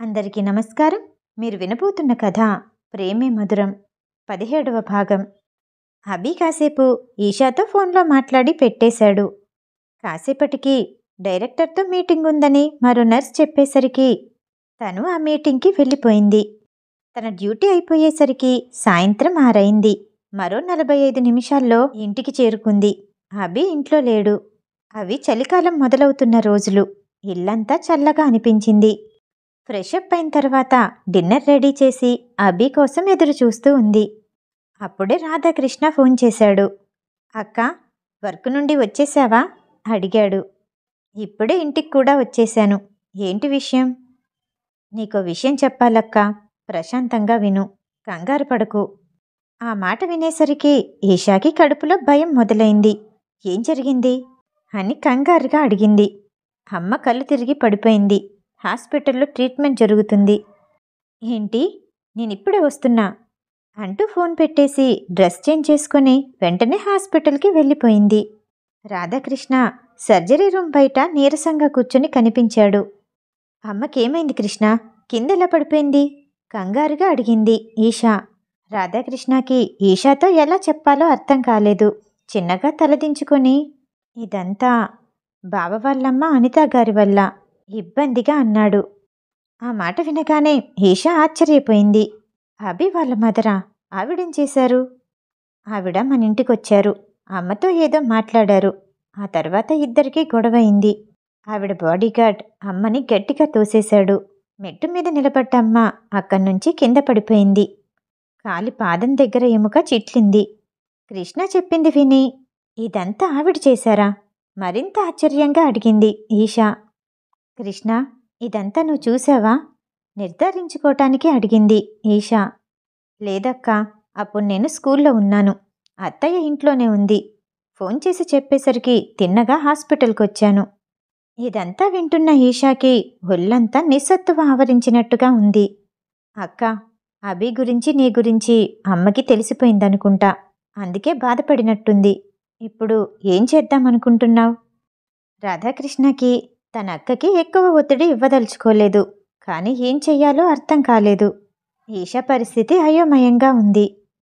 అందరికీ నమస్కారం. మీరు వినబోతున్న కథ ప్రేమే మధురం 17వ భాగం. అభి కాసేపు ఈషాతో ఫోన్లో మాట్లాడి పెట్టేశాడు. కాసేపటికి డైరెక్టర్తో మీటింగ్ ఉందని మరో నర్స్ చెప్పేసరికి తను ఆ మీటింగ్కి వెళ్ళిపోయింది. తన డ్యూటీ అయిపోయేసరికి సాయంత్రం 6 అయింది. మరో 45 నిమిషాల్లో ఇంటికి చేరుకుంది. అభి ఇంట్లో లేడు. అవి చలికాలం మొదలవుతున్న రోజులు. ఇల్లంతా చల్లగా అనిపించింది. ఫ్రెషప్ అయిన తర్వాత డిన్నర్ రెడీ చేసి అభి కోసం ఎదురు చూస్తూ ఉంది. అప్పుడే రాధాకృష్ణ ఫోన్ చేశాడు. అక్క, వర్క్ నుండి వచ్చేసావా అడిగాడు. ఇప్పుడే ఇంటికి కూడా వచ్చేశాను. ఏంటి విషయం? నీకో విషయం చెప్పాలక్క, ప్రశాంతంగా విను, కంగారు పడకు. ఆ మాట వినేసరికి ఈషాకి కడుపులో భయం మొదలైంది. ఏం జరిగింది అని కంగారుగా అడిగింది. అమ్మ కళ్ళు తిరిగి పడిపోయింది. హాస్పిటల్లో ట్రీట్మెంట్ జరుగుతుంది. ఏంటి, నేనిప్పుడే వస్తున్నా అంటూ ఫోన్ పెట్టేసి డ్రెస్ చేంజ్ చేసుకుని వెంటనే హాస్పిటల్కి వెళ్ళిపోయింది. రాధాకృష్ణ సర్జరీ రూమ్ బయట నీరసంగా కూర్చొని కనిపించాడు. అమ్మకేమైంది కృష్ణ? కిందెలా పడిపోయింది? కంగారుగా అడిగింది ఈషా. రాధాకృష్ణకి ఈషాతో ఎలా చెప్పాలో అర్థం కాలేదు. చిన్నగా తలదించుకొని, ఇదంతా బావ వాళ్ళమ్మ అనిత గారి వల్ల ఇబ్బందిగా అన్నాడు. ఆ మాట వినగానే ఈషా ఆశ్చర్యపోయింది. అభి వాళ్ళ మదరా? ఆవిడేం చేశారు? ఆవిడ మన ఇంటికొచ్చారు. అమ్మతో ఏదో మాట్లాడారు. ఆ తర్వాత ఇద్దరికీ గొడవైంది. ఆవిడ బాడీగార్డ్ అమ్మని గట్టిగా తోసేశాడు. మెట్టు మీద నిలబడ్డ అమ్మ అక్కడి నుంచి కింద పడిపోయింది. కాలి పాదం దగ్గర ఎముక చిట్లింది. కృష్ణ చెప్పింది విని, ఇదంతా ఆవిడ చేశారా? మరింత ఆశ్చర్యంగా అడిగింది ఈషా. కృష్ణ, ఇదంతా నువ్వు చూసావా నిర్ధారించుకోవటానికి అడిగింది ఈషా. లేదక్కా, అప్పుడు నేను స్కూల్లో ఉన్నాను. అత్తయ్య ఇంట్లోనే ఉంది. ఫోన్ చేసి చెప్పేసరికి తిన్నగా హాస్పిటల్కి వచ్చాను. ఇదంతా వింటున్న ఈషాకి ఒళ్ళంతా నిస్సత్తువ ఆవరించినట్టుగా ఉంది. అక్క, అభి గురించి నీ గురించి అమ్మకి తెలిసిపోయిందనుకుంటా. అందుకే బాధపడినట్టుంది. ఇప్పుడు ఏం చేద్దామనుకుంటున్నావు? రాధాకృష్ణకి తన అక్కకి ఎక్కువ ఒత్తిడి ఇవ్వదలుచుకోలేదు. కానీ ఏం చెయ్యాలో అర్థం కాలేదు. ఈషా పరిస్థితి అయోమయంగా ఉంది.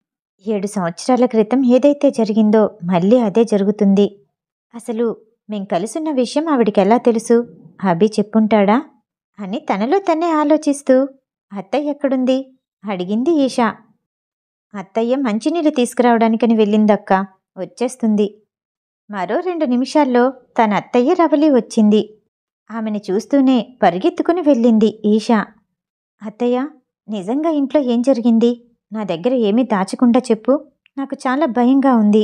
7 సంవత్సరాల క్రితం ఏదైతే జరిగిందో మళ్ళీ అదే జరుగుతుంది. అసలు మేం కలుసున్న విషయం ఆవిడికెలా తెలుసు? అభి చెప్పుంటాడా అని తనలో తనే ఆలోచిస్తూ, అత్తయ్య ఎక్కడుంది అడిగింది ఈషా. అత్తయ్య మంచినీళ్ళు తీసుకురావడానికని వెళ్ళిందక్కా, వచ్చేస్తుంది. మరో 2 నిమిషాల్లో తన అత్తయ్య రవలి వచ్చింది. ఆమెని చూస్తూనే పరిగెత్తుకుని వెళ్ళింది ఈషా. అత్తయ్య, నిజంగా ఇంట్లో ఏం జరిగింది? నా దగ్గర ఏమీ దాచకుండా చెప్పు, నాకు చాలా భయంగా ఉంది.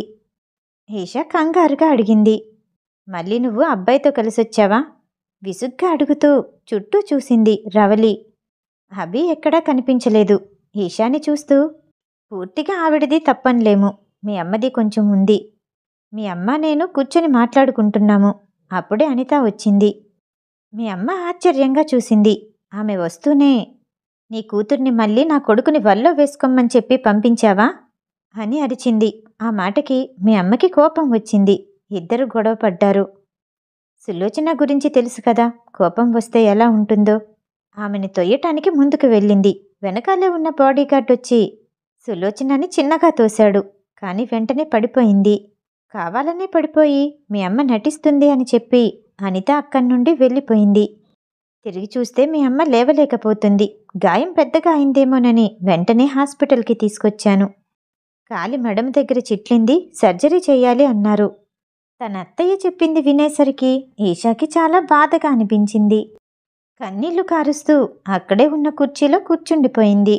ఈషా కంగారుగా అడిగింది. మళ్ళీ నువ్వు అబ్బాయితో కలిసొచ్చావా? విసుగ్గా అడుగుతూ చుట్టూ చూసింది రవలి. అభి ఎక్కడా కనిపించలేదు. ఈషాని చూస్తూ, పూర్తిగా ఆవిడది తప్పనిలేము, మీ అమ్మది కొంచెం ఉంది. మీ అమ్మ నేను కూర్చొని మాట్లాడుకుంటున్నాము. అప్పుడే అనిత వచ్చింది. మీ అమ్మ ఆశ్చర్యంగా చూసింది. ఆమె వస్తూనే, నీ కూతుర్ని మళ్ళీ నా కొడుకుని వల్లో వేసుకోమని చెప్పి పంపించావా అని అరిచింది. ఆ మాటకి మీ అమ్మకి కోపం వచ్చింది. ఇద్దరు గొడవ పడ్డారు. సులోచన గురించి తెలుసు కదా, కోపం వస్తే ఎలా ఉంటుందో. ఆమెని తొయ్యటానికి ముందుకు వెళ్ళింది. వెనకాలే ఉన్న బాడీగార్డ్ వచ్చి సులోచనని చిన్నగా తోశాడు. కానీ వెంటనే పడిపోయింది. కావాలనే పడిపోయి మీ అమ్మ నటిస్తుంది అని చెప్పి అనిత అక్కడి నుండి వెళ్ళిపోయింది. తిరిగి చూస్తే మీ అమ్మ లేవలేకపోతుంది. గాయం పెద్దగా అయిందేమోనని వెంటనే హాస్పిటల్కి తీసుకొచ్చాను. కాలి మెడమ దగ్గర చిట్లింది, సర్జరీ చేయాలి అన్నారు. తన అత్తయ్య చెప్పింది వినేసరికి ఈషాకి చాలా బాధగా అనిపించింది. కన్నీళ్లు కారుస్తూ అక్కడే ఉన్న కుర్చీలో కూర్చుండిపోయింది.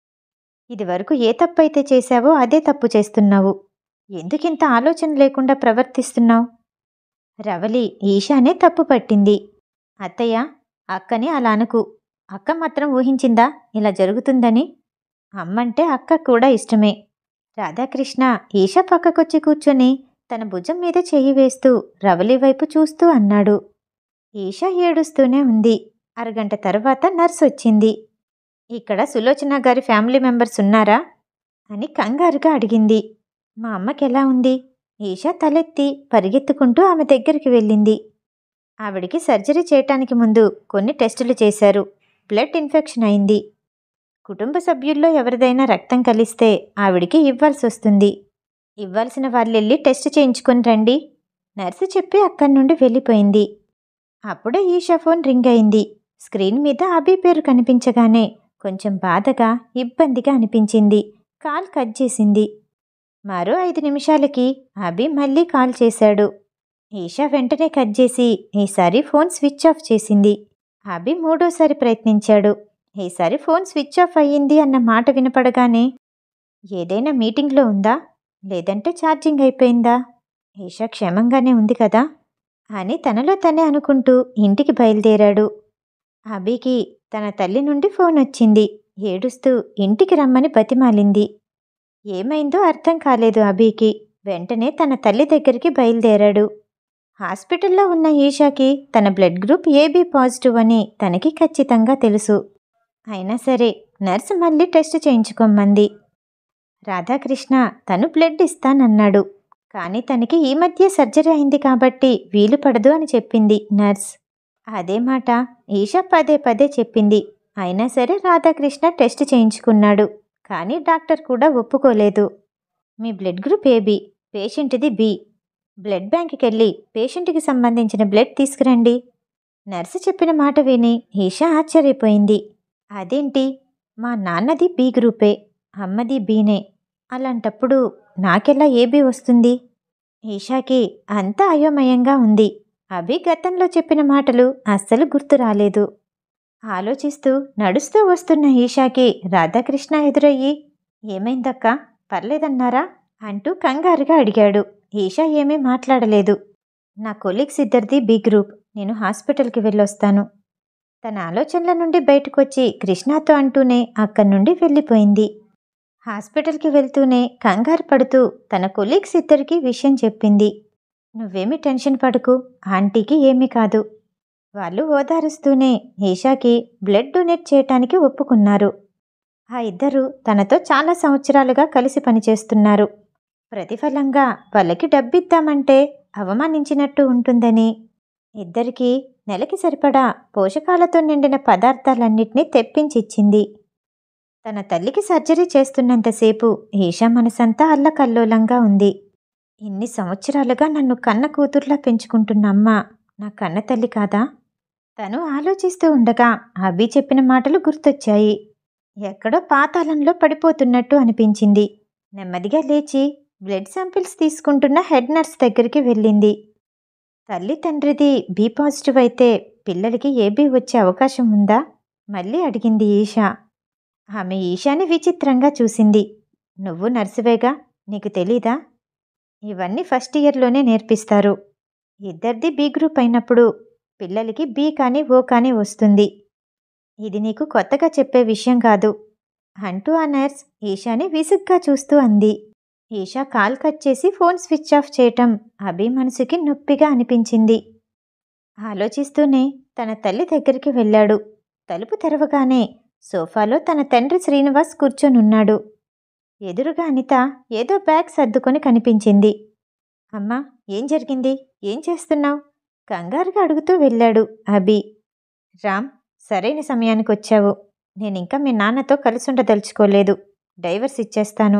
ఇదివరకు ఏ తప్పైతే చేశావో అదే తప్పు చేస్తున్నావు. ఎందుకింత ఆలోచన లేకుండా ప్రవర్తిస్తున్నావు? రవలి ఈషానే తప్పు పట్టింది. అత్తయ్య, అక్కని అలా అనకు. అక్క మాత్రం ఊహించిందా ఇలా జరుగుతుందని? అమ్మంటే అక్క కూడా ఇష్టమే. రాధాకృష్ణ ఈషా పక్కకొచ్చి కూర్చొని తన భుజం మీద చెయ్యి వేస్తూ రవలి వైపు చూస్తూ అన్నాడు. ఈషా ఏడుస్తూనే ఉంది. అరగంట తర్వాత నర్స్ వచ్చింది. ఇక్కడ సులోచన గారి ఫ్యామిలీ మెంబర్స్ ఉన్నారా అని కంగారుగా అడిగింది. మా అమ్మకెలా ఉంది? ఈషా తలెత్తి పరిగెత్తుకుంటూ ఆమె దగ్గరికి వెళ్ళింది. ఆవిడికి సర్జరీ చేయటానికి ముందు కొన్ని టెస్టులు చేశారు. బ్లడ్ ఇన్ఫెక్షన్ అయింది. కుటుంబ సభ్యుల్లో ఎవరిదైనా రక్తం కలిస్తే ఆవిడికి ఇవ్వాల్సొస్తుంది. ఇవ్వాల్సిన వాళ్ళెళ్ళి టెస్ట్ చేయించుకొని రండి. నర్సు చెప్పి అక్కడి నుండి వెళ్ళిపోయింది. అప్పుడే ఈషా ఫోన్ రింగ్ అయింది. స్క్రీన్ మీద అభి పేరు కనిపించగానే కొంచెం బాధగా, ఇబ్బందిగా అనిపించింది. కాల్ కట్ చేసింది. మరో 5 నిమిషాలకి అభి మళ్ళీ కాల్ చేశాడు. ఈషా వెంటనే కట్ చేసి ఈసారి ఫోన్ స్విచ్ ఆఫ్ చేసింది. అభి మూడోసారి ప్రయత్నించాడు. ఈసారి ఫోన్ స్విచ్ ఆఫ్ అయ్యింది అన్న మాట వినపడగానే, ఏదైనా మీటింగ్లో ఉందా, లేదంటే ఛార్జింగ్ అయిపోయిందా, ఈషా క్షేమంగానే ఉంది కదా అని తనలో తనే అనుకుంటూ ఇంటికి బయలుదేరాడు. అభికి తన తల్లి నుండి ఫోన్ వచ్చింది. ఏడుస్తూ ఇంటికి రమ్మని బతిమాలింది. ఏమైందో అర్థం కాలేదు అభికి. వెంటనే తన తల్లి దగ్గరికి బయలుదేరాడు. హాస్పిటల్లో ఉన్న ఈషాకి తన బ్లడ్ గ్రూప్ ఏబీ పాజిటివ్ అని తనకి ఖచ్చితంగా తెలుసు. అయినా సరే నర్సు మళ్ళీ టెస్ట్ చేయించుకోమంది. రాధాకృష్ణ తను బ్లడ్ ఇస్తానన్నాడు. కానీ తనకి ఈ మధ్య సర్జరీ అయింది కాబట్టి వీలు పడదు అని చెప్పింది నర్స్. అదే మాట ఈషా పదే పదే చెప్పింది. అయినా సరే రాధాకృష్ణ టెస్ట్ చేయించుకున్నాడు. కానీ డాక్టర్ కూడా ఒప్పుకోలేదు. మీ బ్లడ్ గ్రూప్ ఏబీ, పేషెంట్ది బి. బ్లడ్ బ్యాంక్కి వెళ్ళి పేషెంట్కి సంబంధించిన బ్లడ్ తీసుకురండి. నర్సు చెప్పిన మాట విని ఈషా ఆశ్చర్యపోయింది. అదేంటి, మా నాన్నది బి గ్రూపే, అమ్మది బీనే, అలాంటప్పుడు నాకెలా ఏబీ వస్తుంది? ఈషాకి అంతా అయోమయంగా ఉంది. అభి గతంలో చెప్పిన మాటలు అస్సలు గుర్తు రాలేదు. ఆలోచిస్తూ నడుస్తూ వస్తున్న ఈషాకి రాధాకృష్ణ ఎదురయ్యి, ఏమైందక్కా, పర్లేదన్నారా అంటూ కంగారుగా అడిగాడు. ఈషా ఏమీ మాట్లాడలేదు. నా కొలీగ్స్ ఇద్దరిది బి గ్రూప్, నేను హాస్పిటల్కి వెళ్ళొస్తాను. తన ఆలోచనల నుండి బయటకొచ్చి కృష్ణతో అంటూనే అక్కడి నుండి వెళ్ళిపోయింది. హాస్పిటల్కి వెళ్తూనే కంగారు పడుతూ తన కొలీగ్స్ ఇద్దరికీ విషయం చెప్పింది. నువ్వేమీ టెన్షన్ పడకు, ఆంటీకి ఏమీ కాదు. వాళ్ళు ఓదారుస్తూనే ఈషాకి బ్లడ్ డొనేట్ చేయటానికి ఒప్పుకున్నారు. ఆ ఇద్దరు తనతో చాలా సంవత్సరాలుగా కలిసి పనిచేస్తున్నారు. ప్రతిఫలంగా వాళ్ళకి డబ్బిద్దామంటే అవమానించినట్టు ఉంటుందని ఇద్దరికీ నెలకి సరిపడా పోషకాలతో నిండిన పదార్థాలన్నిటినీ తెప్పించిచ్చింది. తన తల్లికి సర్జరీ చేస్తున్నంతసేపు ఈషా మనసంతా అల్లకల్లోలంగా ఉంది. ఇన్ని సంవత్సరాలుగా నన్ను కన్న కూతుర్లా పెంచుకుంటున్న అమ్మ నా కన్న తల్లి కాదా? తను ఆలోచిస్తూ ఉండగా అభి చెప్పిన మాటలు గుర్తొచ్చాయి. ఎక్కడో పాతాళంలో పడిపోతున్నట్టు అనిపించింది. నెమ్మదిగా లేచి బ్లడ్ శాంపిల్స్ తీసుకుంటున్న హెడ్ నర్స్ దగ్గరికి వెళ్ళింది. తల్లి తండ్రిది బి పాజిటివ్ అయితే పిల్లలకి ఏబీ వచ్చే అవకాశం ఉందా? మళ్ళీ అడిగింది ఈషా. ఆమె ఈషాని విచిత్రంగా చూసింది. నువ్వు నర్సువేగా, నీకు తెలీదా? ఇవన్నీ ఫస్ట్ ఇయర్లోనే నేర్పిస్తారు. ఇద్దరిది బి గ్రూప్ అయినప్పుడు పిల్లలకి బి కానీ ఓ కానీ వస్తుంది. ఇది నీకు కొత్తగా చెప్పే విషయం కాదు అంటూ ఆ నర్స్ ఈషాని విసుగ్గా చూస్తూ అంది. ఈషా కాల్ కట్ చేసి ఫోన్ స్విచ్ ఆఫ్ చేయటం అభి మనసుకి నొప్పిగా అనిపించింది. ఆలోచిస్తూనే తన తల్లి దగ్గరికి వెళ్ళాడు. తలుపు తెరవగానే సోఫాలో తన తండ్రి శ్రీనివాస్ కూర్చొనున్నాడు. ఎదురుగా అనిత ఏదో బ్యాగ్ సర్దుకొని కనిపించింది. అమ్మా, ఏం జరిగింది? ఏం చేస్తున్నావు? కంగారుగా అడుగుతూ వెళ్ళాడు అభి. రామ్, సరైన సమయానికి వచ్చావు. నేనింకా మీ నాన్నతో కలిసి ఉండదలుచుకోలేదు. డైవర్స్ ఇచ్చేస్తాను.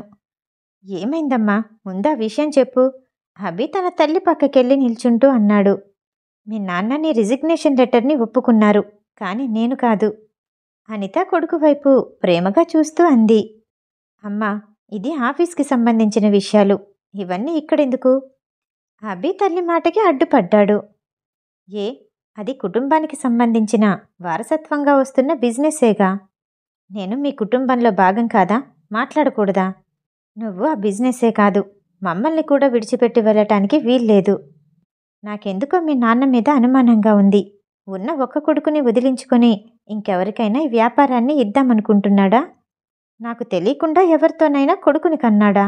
ఏమైందమ్మా, ముందా విషయం చెప్పు. అభి తన తల్లి పక్కకెళ్ళి నిల్చుంటూ అన్నాడు. మీ నాన్న నీ రిజిగ్నేషన్ లెటర్ని ఒప్పుకున్నారు, కానీ నేను కాదు. అనిత కొడుకు వైపు ప్రేమగా చూస్తూ అంది. అమ్మా, ఇది ఆఫీస్కి సంబంధించిన విషయాలు, ఇవన్నీ ఇక్కడెందుకు? అభి తల్లి మాటకి అడ్డుపడ్డాడు. ఏ, అది కుటుంబానికి సంబంధించిన వారసత్వంగా వస్తున్న బిజినెస్సేగా. నేను మీ కుటుంబంలో భాగం కాదా? మాట్లాడకూడదా? నువ్వు ఆ బిజినెస్సే కాదు, మమ్మల్ని కూడా విడిచిపెట్టి వెళ్ళటానికి వీల్లేదు. నాకెందుకో మీ నాన్న మీద అనుమానంగా ఉంది. ఉన్న ఒక్క కొడుకుని వదిలించుకొని ఇంకెవరికైనా ఈ వ్యాపారాన్ని ఇద్దామనుకుంటున్నాడా? నాకు తెలియకుండా ఎవరితోనైనా కొడుకుని కన్నాడా?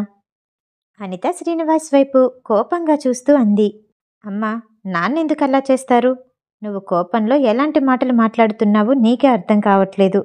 అనిత శ్రీనివాస్ వైపు కోపంగా చూస్తూ అంది. అమ్మా, నాన్నెందుకలా చేస్తారు? నువ్వు కోపంలో ఎలాంటి మాటలు మాట్లాడుతున్నావో నీకే అర్థం కావట్లేదు.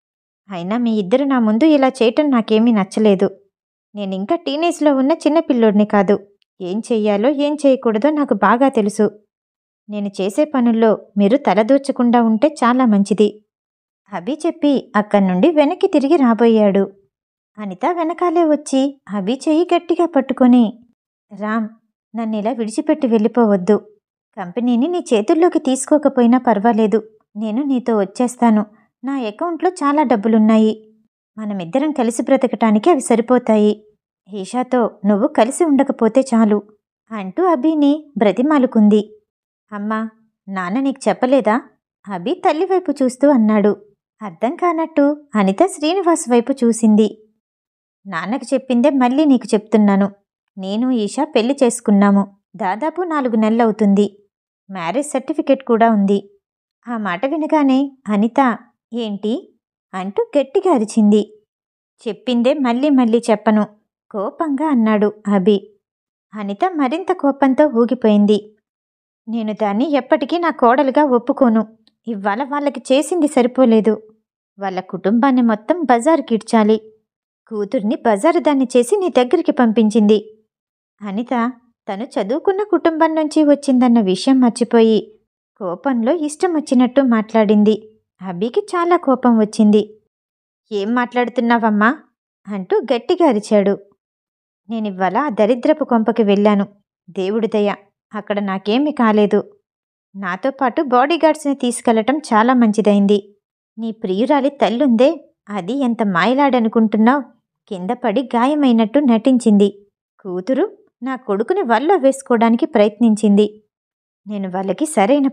అయినా మీ ఇద్దరు నా ముందు ఇలా చేయటం నాకేమీ నచ్చలేదు. నేనింకా టీనేజ్లో ఉన్న చిన్నపిల్లోడిని కాదు. ఏం చెయ్యాలో ఏం చేయకూడదో నాకు బాగా తెలుసు. నేను చేసే పనుల్లో మీరు తలదూర్చకుండా ఉంటే చాలా మంచిది. అభి చెప్పి అక్కడి నుండి వెనక్కి తిరిగి రాబోయాడు. అనిత వెనకాలే వచ్చి అభి చెయ్యి గట్టిగా పట్టుకొని, రామ్, నన్నిలా విడిచిపెట్టి వెళ్ళిపోవద్దు. కంపెనీని నీ చేతుల్లోకి తీసుకోకపోయినా పర్వాలేదు. నేను నీతో వచ్చేస్తాను. నా అకౌంట్లో చాలా డబ్బులున్నాయి. మనమిద్దరం కలిసి బ్రతకటానికి అవి సరిపోతాయి. ఈషాతో నువ్వు కలిసి ఉండకపోతే చాలు అంటూ అభిని బ్రతిమాలుకుంది. అమ్మా, నాన్న నీకు చెప్పలేదా? అభి తల్లివైపు చూస్తూ అన్నాడు. అర్థం కానట్టు అనిత శ్రీనివాస్ వైపు చూసింది. నాన్నకు చెప్పిందే మళ్ళీ నీకు చెప్తున్నాను. నేను ఈషా పెళ్లి చేసుకున్నాము. దాదాపు 4 నెలలవుతుంది. మ్యారేజ్ సర్టిఫికెట్ కూడా ఉంది. ఆ మాట వినగానే అనిత ఏంటి అంటూ గట్టిగా అరిచింది. చెప్పిందే మళ్ళీ మళ్ళీ చెప్పను కోపంగా అన్నాడు అభి. అనిత మరింత కోపంతో ఊగిపోయింది. నేను దాన్ని ఎప్పటికీ నా కోడలుగా ఒప్పుకోను. ఇవాళ వాళ్ళకి చేసింది సరిపోలేదు. వాళ్ళ కుటుంబాన్ని మొత్తం బజారుకి ఇడ్చాలి. కూతుర్ని బజారు దాన్ని చేసి నీ దగ్గరికి పంపించింది. అనిత తను చదువుకున్న కుటుంబం నుంచి వచ్చిందన్న విషయం మర్చిపోయి కోపంలో ఇష్టం వచ్చినట్టు మాట్లాడింది. అభికి చాలా కోపం వచ్చింది. ఏం మాట్లాడుతున్నావమ్మా అంటూ గట్టిగా అరిచాడు. నేనివ్వాల ఆ దరిద్రపు కొంపకి వెళ్ళాను. దేవుడి దయ, అక్కడ నాకేమీ కాలేదు. నాతో పాటు బాడీగార్డ్స్ని తీసుకెళ్లటం చాలా మంచిదైంది. నీ ప్రియురాలి తల్లుందే, అది ఎంత మాయలాడనుకుంటున్నావు? కింద పడి గాయమైనట్టు నటించింది. కూతురు నా కొడుకుని వల్లో వేసుకోవడానికి ప్రయత్నించింది. నేను వాళ్ళకి సరైన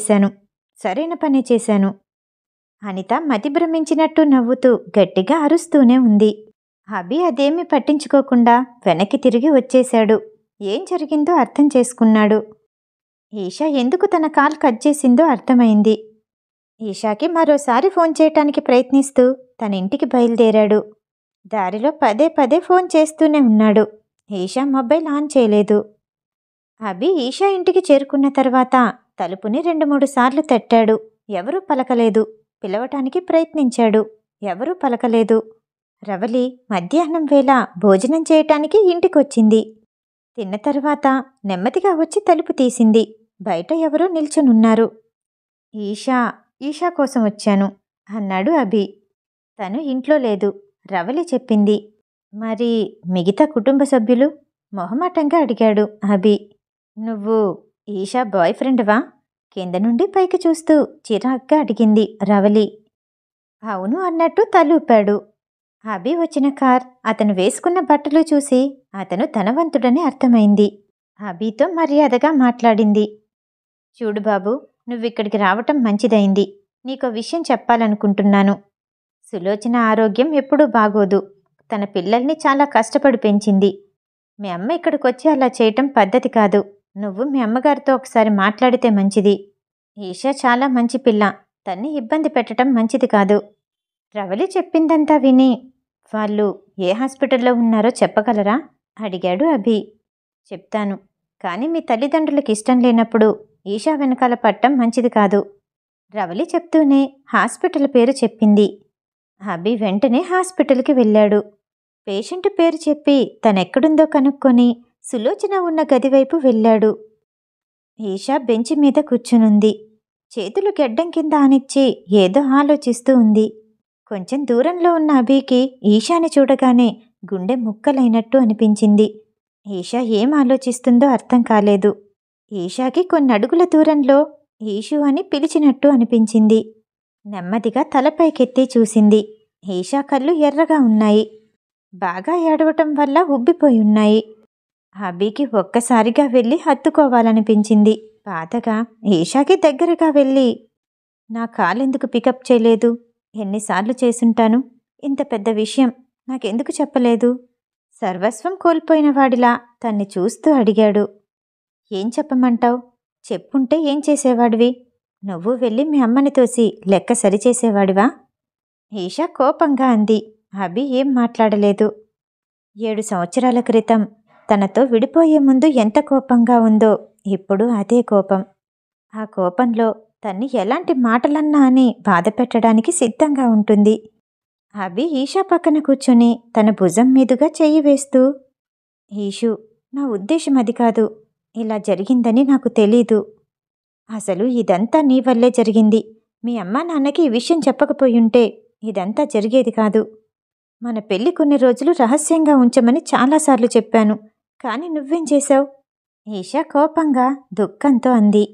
పనే చేశాను. అనిత మతిభ్రమించినట్టు నవ్వుతూ గట్టిగా అరుస్తూనే ఉంది. అభి అదేమీ పట్టించుకోకుండా వెనక్కి తిరిగి వచ్చేశాడు. ఏం జరిగిందో అర్థం చేసుకున్నాడు. ఈషా ఎందుకు తన కాల్ కట్ చేసిందో అర్థమైంది. ఈషాకి మరోసారి ఫోన్ చేయటానికి ప్రయత్నిస్తూ తన ఇంటికి బయలుదేరాడు. దారిలో పదే పదే ఫోన్ చేస్తూనే ఉన్నాడు. ఈషా మొబైల్ ఆన్ చేయలేదు. అభి ఈషా ఇంటికి చేరుకున్న తర్వాత తలుపుని 2-3 సార్లు తట్టాడు. ఎవరూ పలకలేదు. పిలవటానికి ప్రయత్నించాడు. ఎవరూ పలకలేదు. రవలి మధ్యాహ్నం వేళ భోజనం చేయటానికి ఇంటికొచ్చింది. తిన్న తర్వాత నెమ్మదిగా వచ్చి తలుపు తీసింది. బయట ఎవరో నిల్చునున్నారు. ఈషా కోసం వచ్చాను అన్నాడు అభి. తను ఇంట్లో లేదు, రవలి చెప్పింది. మరి మిగతా కుటుంబ సభ్యులు? మొహమాటంగా అడిగాడు అభి. నువ్వు ఈషా బాయ్ ఫ్రెండ్వా? కింద నుండి పైకి చూస్తూ చిరాగ్గా అడిగింది రవలి. అవును అన్నట్టు తలూపాడు. అభి వచ్చిన కార్, అతను వేసుకున్న బట్టలు చూసి అతను ధనవంతుడని అర్థమైంది. అభితో మర్యాదగా మాట్లాడింది. చూడు బాబు, నువ్విక్కడికి రావటం మంచిదైంది. నీకో విషయం చెప్పాలనుకుంటున్నాను. సులోచన ఆరోగ్యం ఎప్పుడూ బాగోదు. తన పిల్లల్ని చాలా కష్టపడి పెంచింది. మీ అమ్మ ఇక్కడికొచ్చి అలా చేయటం పద్ధతి కాదు. నువ్వు మీ అమ్మగారితో ఒకసారి మాట్లాడితే మంచిది. ఈషా చాలా మంచి పిల్ల. తన్ని ఇబ్బంది పెట్టడం మంచిది కాదు. రవలి చెప్పిందంతా విని, వాళ్ళు ఏ హాస్పిటల్లో ఉన్నారో చెప్పగలరా అడిగాడు అభి. చెప్తాను, కానీ మీ తల్లిదండ్రులకు ఇష్టం లేనప్పుడు ఈషా వెనకాల పట్టం మంచిది కాదు. రవలి చెప్తూనే హాస్పిటల్ పేరు చెప్పింది. అభి వెంటనే హాస్పిటల్కి వెళ్ళాడు. పేషెంట్ పేరు చెప్పి తనెక్కడుందో కనుక్కొని సులోచన ఉన్న గదివైపు వెళ్ళాడు. ఈషా బెంచి మీద కూర్చునుంది. చేతులు గెడ్డం కింద ఆనిచ్చి ఏదో ఆలోచిస్తూ ఉంది. కొంచెం దూరంలో ఉన్న అభికి ఈషాని చూడగానే గుండె ముక్కలైనట్టు అనిపించింది. ఈషా ఏం ఆలోచిస్తుందో అర్థం కాలేదు. ఈషాకి కొన్ని అడుగుల దూరంలో ఈషు అని పిలిచినట్టు అనిపించింది. నెమ్మదిగా తలపైకెత్తి చూసింది. ఈషా కళ్ళు ఎర్రగా ఉన్నాయి. బాగా ఏడవటం వల్ల ఉబ్బిపోయున్నాయి. అభికి ఒక్కసారిగా వెళ్ళి హత్తుకోవాలనిపించింది. బాధగా ఈషాకి దగ్గరగా వెళ్ళి, నా కాలెందుకు పికప్ చేయలేదు? ఎన్నిసార్లు చేసుంటాను? ఇంత పెద్ద విషయం నాకెందుకు చెప్పలేదు? సర్వస్వం కోల్పోయిన వాడిలా తన్ని చూస్తూ అడిగాడు. ఏం చెప్పమంటావు? చెప్పుంటే ఏం చేసేవాడివి? నువ్వు వెళ్ళి మీ అమ్మని తోసి లెక్క సరిచేసేవాడివా? ఈషా కోపంగా అంది. అభి ఏం మాట్లాడలేదు. 7 సంవత్సరాల క్రితం తనతో విడిపోయే ముందు ఎంత కోపంగా ఉందో ఇప్పుడు అదే కోపం. ఆ కోపంలో తన్ని ఎలాంటి మాటలన్నా అని బాధ పెట్టడానికి సిద్ధంగా ఉంటుంది. అభి ఈషా పక్కన కూర్చొని తన భుజం మీదుగా చెయ్యి వేస్తూ, ఈషు, నా ఉద్దేశం అది కాదు. ఇలా జరిగిందని నాకు తెలీదు. అసలు ఇదంతా నీ వల్లే జరిగింది. మీ అమ్మా నాన్నకి ఈ విషయం చెప్పకపోయుంటే ఇదంతా జరిగేది కాదు. మన పెళ్లి కొన్ని రోజులు రహస్యంగా ఉంచమని చాలాసార్లు చెప్పాను. కానీ నువ్వేం చేశావు? ఈషా కోపంగా, దుఃఖంతో అంది.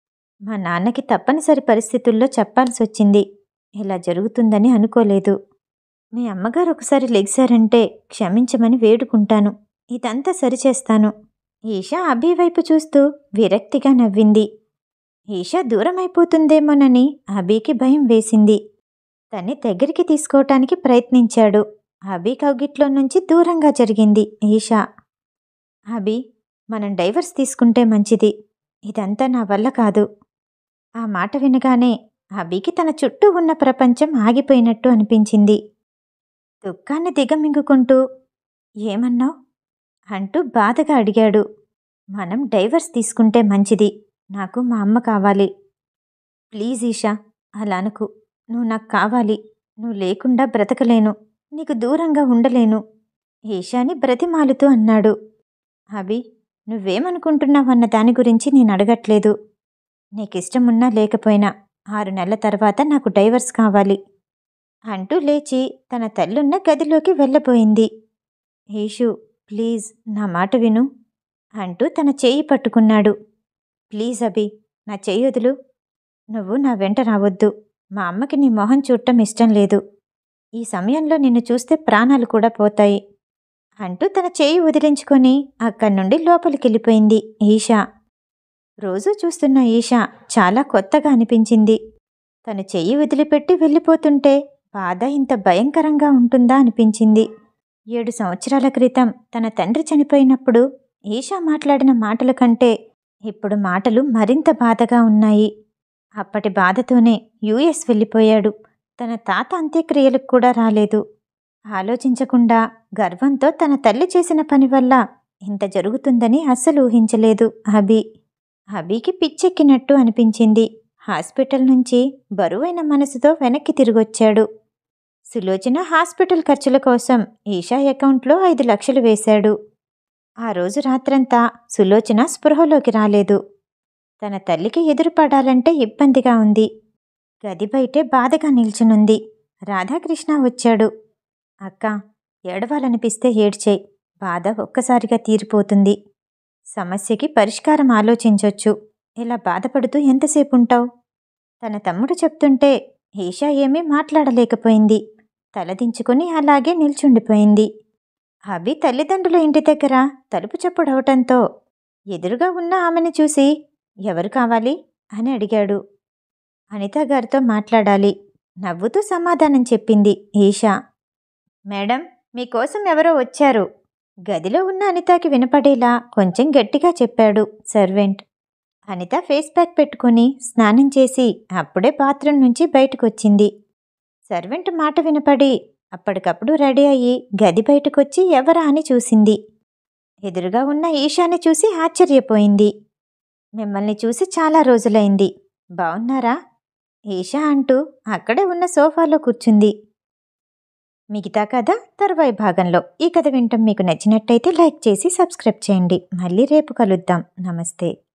మా నాన్నకి తప్పనిసరి పరిస్థితుల్లో చెప్పాల్సొచ్చింది. ఇలా జరుగుతుందని అనుకోలేదు. మీ అమ్మగారు ఒకసారి లెగిశారంటే క్షమించమని వేడుకుంటాను. ఇదంతా సరిచేస్తాను. ఈషా అభి వైపు చూస్తూ విరక్తిగా నవ్వింది. ఈషా దూరమైపోతుందేమోనని అభికి భయం వేసింది. తన్ని దగ్గరికి తీసుకోవటానికి ప్రయత్నించాడు. అభి కౌగిట్లో నుంచి దూరంగా జరిగింది ఈషా. అభి, మనం డైవర్స్ తీసుకుంటే మంచిది. ఇదంతా నా వల్ల కాదు. ఆ మాట వినగానే అభికి తన చుట్టూ ఉన్న ప్రపంచం ఆగిపోయినట్టు అనిపించింది. దుఃఖాన్ని దిగమింగుకుంటూ, ఏమన్నావ్? అంటూ బాధగా అడిగాడు. మనం డైవర్స్ తీసుకుంటే మంచిది. నాకు మా అమ్మ కావాలి. ప్లీజ్ ఈషా, అలా అనకు. నువ్వు నాకు కావాలి. నువ్వు లేకుండా బ్రతకలేను. నీకు దూరంగా ఉండలేను. ఈషాని బ్రతిమాలుతూ అన్నాడు. అభి, నువ్వేమనుకుంటున్నావన్న దాని గురించి నేను అడగట్లేదు. నీకిష్టమున్నా లేకపోయినా 6 నెలల తర్వాత నాకు డైవర్స్ కావాలి అంటూ లేచి తన తల్లున్న గదిలోకి వెళ్ళబోయింది. ఈషు, ప్లీజ్ నా మాట విను అంటూ తన చేయి పట్టుకున్నాడు. ప్లీజ్ అభి, నా చెయ్యి వదులు. నువ్వు నా వెంట రావద్దు. మా అమ్మకి నీ మొహం చూడటం ఇష్టం లేదు. ఈ సమయంలో నిన్ను చూస్తే ప్రాణాలు కూడా పోతాయి అంటూ తన చేయి వదిలించుకొని అక్కడి నుండి లోపలికెళ్ళిపోయింది ఈషా. రోజూ చూస్తున్న ఈషా చాలా కొత్తగా అనిపించింది. తను చెయ్యి వదిలిపెట్టి వెళ్ళిపోతుంటే బాధ ఇంత భయంకరంగా ఉంటుందా అనిపించింది. 7 సంవత్సరాల క్రితం తన తండ్రి చనిపోయినప్పుడు ఈషా మాట్లాడిన మాటల కంటే ఇప్పుడు మాటలు మరింత బాధగా ఉన్నాయి. అప్పటి బాధతోనే యుఎస్ వెళ్ళిపోయాడు. తన తాత అంత్యక్రియలకు కూడా రాలేదు. ఆలోచించకుండా గర్వంతో తన తల్లి చేసిన పని వల్ల ఇంత జరుగుతుందని అస్సలు ఊహించలేదు అభి. అభికి పిచ్చెక్కినట్టు అనిపించింది. హాస్పిటల్ నుంచి బరువైన మనసుతో వెనక్కి తిరిగొచ్చాడు. సులోచన హాస్పిటల్ ఖర్చుల కోసం ఈషా అకౌంట్లో 5 లక్షలు వేశాడు. ఆ రోజు రాత్రంతా సులోచన స్పృహలోకి రాలేదు. తన తల్లికి ఎదురుపడాలంటే ఇబ్బందిగా ఉంది. గది బయటే బాధగా నిల్చునుంది. రాధాకృష్ణ వచ్చాడు. అక్క, ఏడవాలనిపిస్తే ఏడ్చేయ్. బాధ ఒక్కసారిగా తీరిపోతుంది. సమస్యకి పరిష్కారం ఆలోచించొచ్చు. ఇలా బాధపడుతూ ఎంతసేపుంటావు? తన తమ్ముడు చెప్తుంటే ఈషా ఏమీ మాట్లాడలేకపోయింది. తలదించుకుని అలాగే నిల్చుండిపోయింది. అభి తల్లిదండ్రుల ఇంటి దగ్గర తలుపు చప్పుడవటంతో ఎదురుగా ఉన్న ఆమెను చూసి, ఎవరు కావాలి అని అడిగాడు. అనితాగారితో మాట్లాడాలి. నవ్వుతూ సమాధానం చెప్పింది ఈషా. మేడం, మీకోసం ఎవరో వచ్చారు. గదిలో ఉన్న అనితకి వినపడేలా కొంచెం గట్టిగా చెప్పాడు సర్వెంట్. అనిత ఫేస్ ప్యాక్ పెట్టుకుని స్నానం చేసి అప్పుడే బాత్రూం నుంచి బయటకొచ్చింది. సర్వెంట్ మాట వినపడి అప్పటికప్పుడు రెడీ అయ్యి గది బయటకొచ్చి ఎవరా అని చూసింది. ఎదురుగా ఉన్న ఈషాని చూసి ఆశ్చర్యపోయింది. మిమ్మల్ని చూసి చాలా రోజులైంది. బావున్నారా? ఈషా అంటూ అక్కడే ఉన్న సోఫాలో కూర్చుంది. మిగతా కథ తరువాయి భాగంలో. ఈ కథ వినటం మీకు నచ్చినట్టయితే లైక్ చేసి సబ్స్క్రైబ్ చేయండి. మళ్ళీ రేపు కలుద్దాం. నమస్తే.